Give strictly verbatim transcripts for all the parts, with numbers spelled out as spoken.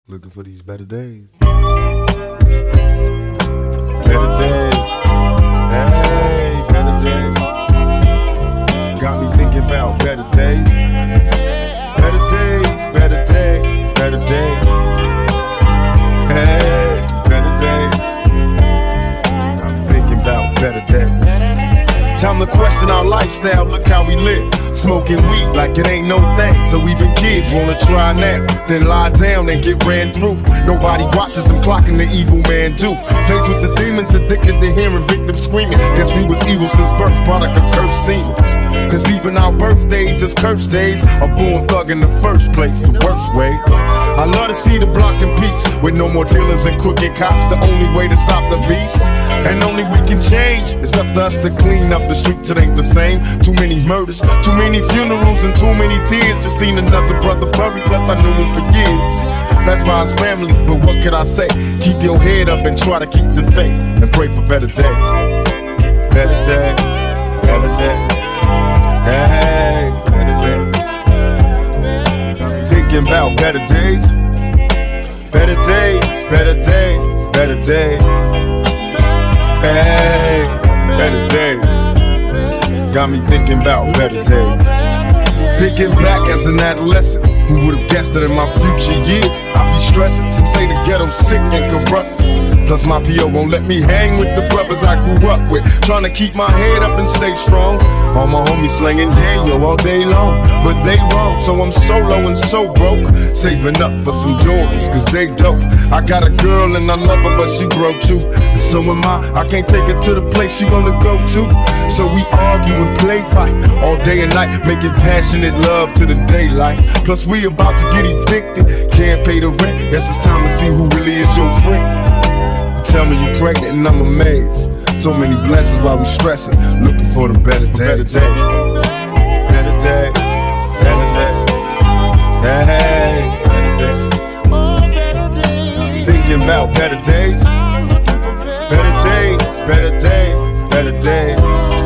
Looking for these better days. Better days. Hey, better days. Got me thinking about better days. Better days, better days, better days. Hey, better days. I'm thinking about better days. Time to question our lifestyle, look how we live. Smoking weed like it ain't no thing. So even kids wanna try now, then lie down and get ran through. Nobody watches them clocking the evil man do. Faced with the demons, addicted to hearing victims screaming. Guess we was evil since birth, product of cursed seemings. Cause even our birthdays is cursed days. A born thug in the first place, the worst ways. I love to see the block in peace, with no more dealers and crooked cops. The only way to stop the beast, and only we can change. It's up to us to clean up the streets, it ain't the same. Too many murders, too many funerals, and too many tears. Just seen another brother buried, plus I knew him for years. That's by his family, but what could I say? Keep your head up and try to keep the faith, and pray for better days. Better days, better days. Hey, better days. Thinking about better days. Better days, better days, better days. Hey, better days. Got me thinking about better days. Thinking back as an adolescent, who would've guessed it in my future years? I'd be stressing, some say the ghetto's sick and corrupt. Plus my P O won't let me hang with the brothers I grew up with. Trying to keep my head up and stay strong. All my homies slanging yayo all day long, but they wrong, so I'm solo and so broke. Saving up for some Jordans, cause they dope. I got a girl and I love her, but she broke too. And so am I, I can't take her to the place she wanna go to. So we argue and play fight all day and night, making passionate love to the daylight. Plus we about to get evicted, can't pay the rent. Guess it's time to see who really is your friend. Tell me you pregnant and I'm amazed. So many blessings while we stressing, looking for them better days. Better days, better days, better days. Hey, better days. Thinking about better days. Better days, better days, better days.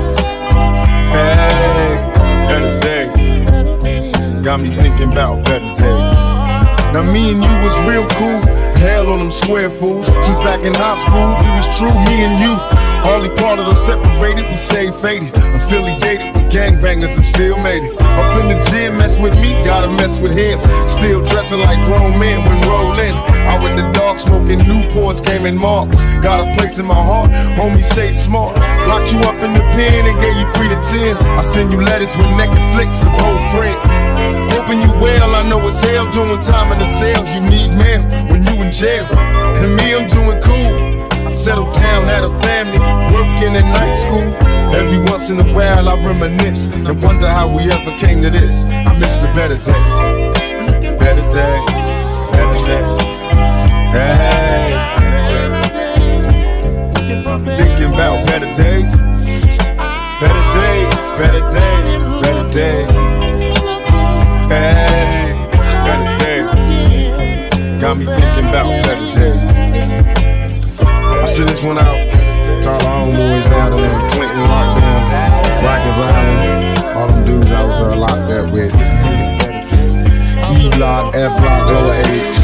Hey, better days. Got me thinking about better days. Now me and you was real cool. Hell on them square fools. Since back in high school, we was true, me and you. Hardly part of us separated, we stayed faded. Affiliated with gangbangers and still made it. Up in the gym, mess with me, gotta mess with him. Still dressing like grown men when rolling. Out in the dark, smoking Newports, came in marks. Got a place in my heart, homie, stay smart. Locked you up in the pen and gave you three to ten. I send you letters with naked flicks of old friends. Hoping you well, I know it's hell doing time in the cells. You need mail when you in jail, and me, I'm doing cool. I settled down, had a family, working in night school. Every once in a while I reminisce and wonder how we ever came to this. I miss the better days. Better days, better days. Hey, thinking about better days. Better days, better days, better days. Hey, better days. Got me thinking about better days. I send this one out to all our homeboys down in Clinton, lockdown, Rikers Island, all them dudes I was uh, locked up with. E block, F block, double H.